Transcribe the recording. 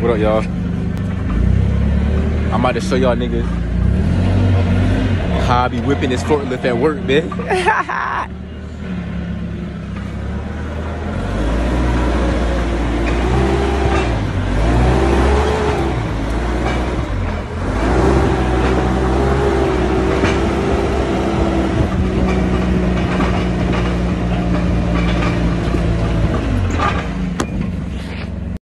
What up, y'all? I'm about to show y'all niggas how I be whipping this forklift at work, man.